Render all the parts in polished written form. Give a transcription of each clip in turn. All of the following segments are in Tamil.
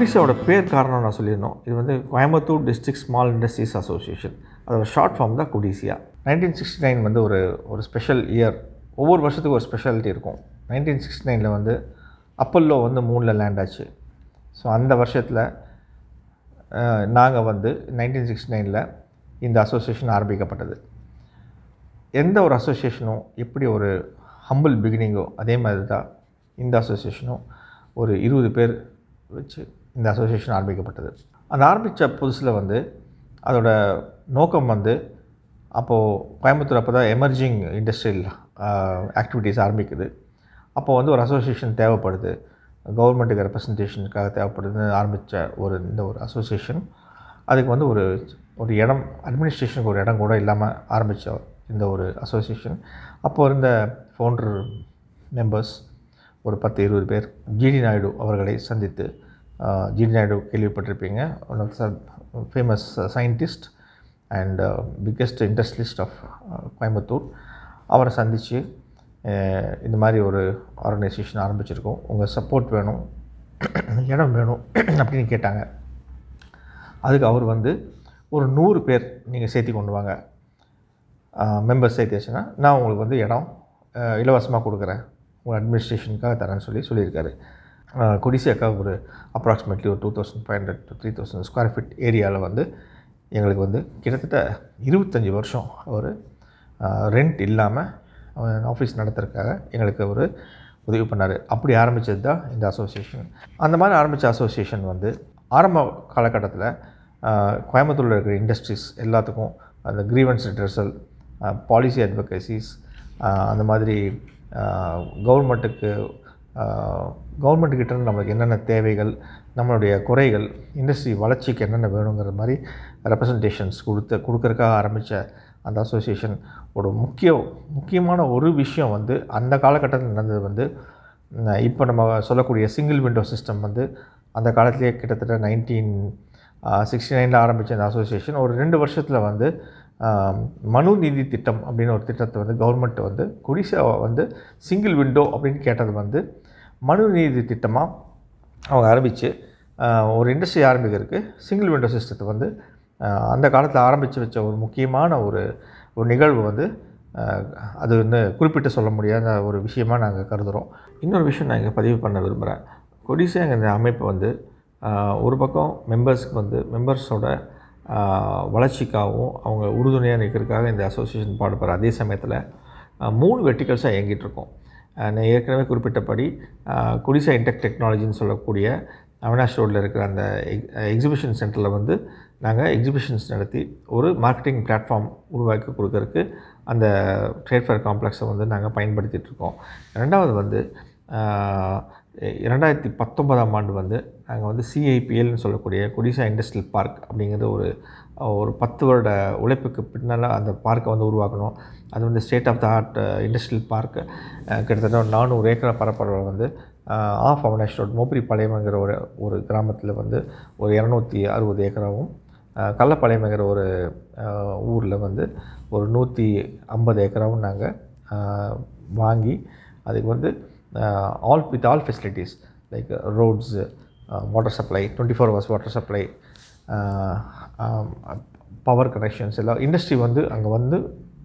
கொடிசியாவோட பேர் காரணம் நான் சொல்லியிருந்தோம். இது வந்து Coimbatore district small industries association. அதோட ஷார்ட் ஃபார்ம் தான் கொடிசியா. 1969 வந்து ஒரு ஸ்பெஷல் இயர். ஒவ்வொரு வருஷத்துக்கும் ஒரு ஸ்பெஷாலிட்டி இருக்கும். 1969 வந்து அப்பல்லோ வந்து மூணில் லேண்ட் ஆச்சு. ஸோ அந்த வருஷத்தில் நாங்கள் வந்து 1969 இந்த அசோசியேஷன் ஆரம்பிக்கப்பட்டது. எந்த ஒரு அசோசியேஷனும் எப்படி ஒரு ஹம்பிள் பிகினிங்கோ அதே மாதிரி தான் இந்த அசோசியேஷனும் ஒரு 20 பேர் வச்சு இந்த அசோசியேஷன் ஆரம்பிக்கப்பட்டது. அந்த ஆரம்பித்த புதுசில் வந்து அதோட நோக்கம் வந்து அப்போது கோயம்புத்தூர் அப்போ தான் எமர்ஜிங் இண்டஸ்ட்ரியல் ஆக்டிவிட்டீஸ் ஆரம்பிக்குது. அப்போது வந்து ஒரு அசோசியேஷன் தேவைப்படுது, கவர்மெண்ட்டுக்கு ரெப்ரசன்டேஷனுக்காக தேவைப்படுதுன்னு ஆரம்பித்த இந்த ஒரு அசோசியேஷன். அதுக்கு வந்து ஒரு இடம், அட்மினிஸ்ட்ரேஷனுக்கு ஒரு இடம் கூட இல்லாமல் ஆரம்பித்த இந்த ஒரு அசோசியேஷன். அப்போது இருந்த ஃபவுண்டர் மெம்பர்ஸ் ஒரு 10-20 பேர் ஜிடி நாயுடு அவர்களை சந்தித்து, ஜிடி நாயுடு கேள்விப்பட்டிருப்பீங்க, one of the famous scientist and biggest industrialist of Coimbatore. அவரை சந்தித்து இந்த மாதிரி ஒரு ஆர்கனைசேஷன் ஆரம்பிச்சிருக்கோம், உங்கள் சப்போர்ட் வேணும், இடம் வேணும் அப்படின்னு கேட்டாங்க. அதுக்கு அவர் வந்து ஒரு 100 பேர் நீங்கள் சேர்த்தி கொண்டு வாங்க, மெம்பர்ஸ் சேர்த்தியாச்சுன்னா நான் உங்களுக்கு வந்து இடம் இலவசமாக கொடுக்குறேன், உங்கள் அட்மினிஸ்ட்ரேஷனுக்காக தரேன்னு சொல்லியிருக்காரு. கொடிசியாக்காக ஒரு அப்ராக்சிமேட்லி ஒரு 2500 to 3000 ஸ்கொயர் ஃபீட் ஏரியாவில் வந்து எங்களுக்கு வந்து கிட்டத்தட்ட 25 வருஷம் ஒரு ரெண்ட் இல்லாமல் ஆஃபீஸ் நடத்துறதுக்காக எங்களுக்கு ஒரு உதவி பண்ணார். அப்படி ஆரம்பித்தது தான் இந்த அசோசியேஷன். அந்த மாதிரி ஆரம்பித்த அசோசியேஷன் வந்து ஆரம்ப காலகட்டத்தில் கோயம்புத்தூரில் இருக்கிற இண்டஸ்ட்ரீஸ் எல்லாத்துக்கும் அந்த கிரீவன்ஸ் ரிட்ரஸல், பாலிசி அட்வொகேசிஸ், அந்த மாதிரி கவர்மெண்ட்டுக்கிட்ட நம்மளுக்கு என்னென்ன தேவைகள், நம்மளுடைய குறைகள், இண்டஸ்ட்ரி வளர்ச்சிக்கு என்னென்ன வேணுங்கிற மாதிரி ரெப்ரசன்டேஷன்ஸ் கொடுக்கறதுக்காக ஆரம்பித்த அந்த அசோசியேஷன் ஒரு முக்கியமான ஒரு விஷயம் வந்து அந்த காலகட்டத்தில் நடந்தது வந்து, இப்போ நம்ம சொல்லக்கூடிய சிங்கிள் விண்டோ சிஸ்டம் வந்து அந்த காலத்திலே கிட்டத்தட்ட 1969 ஆரம்பித்த அந்த அசோசியேஷன் ஒரு 2 வருஷத்தில் வந்து மனு நீதி திட்டம் அப்படின்னு ஒரு திட்டத்தை வந்து கவர்மெண்ட் வந்து கொடிசியாவை வந்து சிங்கிள் விண்டோ அப்படின்னு கேட்டது வந்து மனு நீதி திட்டமாக அவங்க ஆரம்பித்து ஒரு இண்டஸ்ட்ரி ஆரம்பிக்கிறதுக்கு சிங்கிள் விண்டோ சிஸ்டத்தை வந்து அந்த காலத்தில் ஆரம்பித்து வச்ச ஒரு முக்கியமான ஒரு நிகழ்வு வந்து அது வந்து குறிப்பிட்டு சொல்ல முடியாத ஒரு விஷயமாக நாங்கள் கருதுகிறோம். இன்னொரு விஷயம் நான் இங்கே பதிவு பண்ண விரும்புகிறேன். கொடிசியாங்கிற அமைப்பு வந்து ஒரு பக்கம் மெம்பர்ஸ்க்கு வந்து மெம்பர்ஸோட வளர்ச்சிக்காகவும் அவங்க உறுதுணையாக நிற்கிறதுக்காக இந்த அசோசியேஷன் பாடுபடுற அதே சமயத்தில் 3 வெர்டிகல்ஸாக இயங்கிட்டுருக்கோம். நான் ஏற்கனவே குறிப்பிட்டபடி கொடிசியா இன்டெக் டெக்னாலஜின்னு சொல்லக்கூடிய அவினாஷ் ரோடில் இருக்கிற அந்த எக்ஸிபிஷன் சென்டரில் வந்து நாங்கள் எக்ஸிபிஷன்ஸ் நடத்தி ஒரு மார்க்கெட்டிங் பிளாட்ஃபார்ம் உருவாக்கி கொடுக்கறதுக்கு அந்த ட்ரேட் ஃபேர் காம்ப்ளெக்ஸை வந்து நாங்கள் பயன்படுத்திகிட்ருக்கோம். ரெண்டாவது வந்து 2019ஆம் ஆண்டு வந்து நாங்கள் வந்து சிஐபிஎல்னு சொல்லக்கூடிய கொடிசியா இண்டஸ்ட்ரியல் பார்க் அப்படிங்கிற ஒரு 10 வருட உழைப்புக்கு பின்னால் அந்த பார்க்கை வந்து உருவாக்கணும். அது வந்து state of the art industrial park கிட்டத்தட்ட 400 ஏக்கர் பரப்பளவில் வந்து ஆஃப் அவினாஷ் ரோட் மோப்பிரிப்பாளையம்ங்கிற ஒரு கிராமத்தில் வந்து ஒரு 260 ஏக்கராகவும், கள்ளப்பாளையம்ங்கிற ஒரு ஊரில் வந்து ஒரு 150 ஏக்கராகவும் நாங்கள் வாங்கி அதுக்கு வந்து all facilities like roads, water supply, 24 hours water supply, power connections எல்லாம் இண்டஸ்ட்ரி வந்து அங்கே வந்து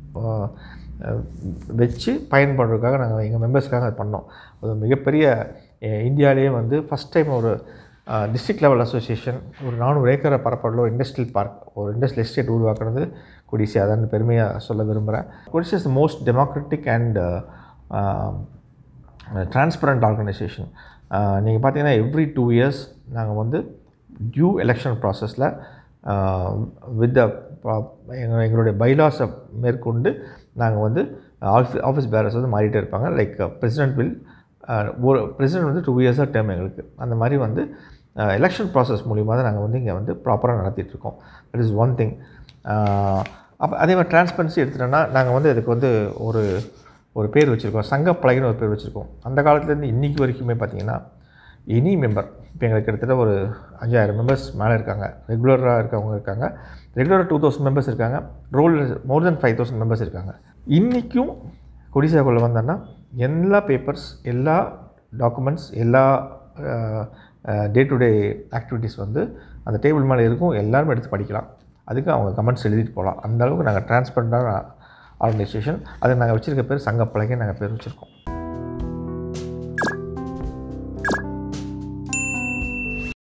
வச்சு பயன்படுறதுக்காக நாங்கள் எங்கள் மெம்பர்ஸ்க்காக அது பண்ணோம். அது மிகப்பெரிய இந்தியாவிலேயே வந்து ஃபஸ்ட் டைம் ஒரு டிஸ்ட்ரிக்ட் லெவல் அசோசியேஷன் ஒரு 400 ஏக்கரை பரப்பளவில் இண்டஸ்ட்ரியல் பார்க், ஒரு இண்டஸ்ட்ரியல் எஸ்டேட் உருவாக்குறது கொடிசியா தான் பெருமையாக சொல்ல விரும்புகிறேன். Codissia is the most democratic and transparent organisation. நீங்கள் பார்த்தீங்கன்னா எவ்ரி 2 years நாங்கள் வந்து டியூ எலெக்ஷன் ப்ராசஸில் வித் எங்களுடைய பைலாஸை மேற்கொண்டு நாங்கள் வந்து ஆஃபீஸ் பேரர்ஸ் வந்து மாறிட்டே இருப்பாங்க. லைக் பிரசிடென்ட் வந்து 2 years டேர்ம் எங்களுக்கு. அந்த மாதிரி வந்து எலெக்ஷன் ப்ராசஸ் மூலிமா தான் நாங்கள் வந்து இங்கே வந்து ப்ராப்பராக நடத்திட்டுருக்கோம். That is one thing. அப்போ அதே மாதிரி டிரான்ஸ்பரன்சி எடுத்துட்டோன்னா நாங்கள் வந்து இதுக்கு வந்து ஒரு பேர் வச்சுருக்கோம், சங்கப்பலகைன்னு ஒரு பேர் வச்சுருக்கோம். அந்த காலத்துலேருந்து இன்றைக்கி வரைக்குமே பார்த்திங்கன்னா எனி மெம்பர், இப்போ எங்களுக்கு கிட்டத்தட்ட ஒரு 5000 மெம்பர்ஸ் மேலே இருக்காங்க, ரெகுலராக இருக்கவங்க இருக்காங்க, ரெகுலராக 2000 மெம்பர்ஸ் இருக்காங்க, ரோல் மோர் தென் 5000 மெம்பர்ஸ் இருக்காங்க. இன்றைக்கும் கொடிசியாக்குள்ளே வந்தோன்னா எல்லா பேப்பர்ஸ், எல்லா டாக்குமெண்ட்ஸ், எல்லா டே டு டே ஆக்டிவிட்டீஸ் வந்து அந்த டேபிள் மேலே இருக்கும், எல்லாருமே எடுத்து படிக்கலாம். அதுக்கு அவங்க கமெண்ட்ஸ் எழுதிட்டு போகலாம். அந்த அளவுக்கு நாங்கள் டிரான்ஸ்பரண்டான ஆர்கனைசேஷன். அதுக்கு நாங்கள் வச்சுருக்க பேர் சங்கப்பலகை நாங்கள் பேர் வச்சுருக்கோம்.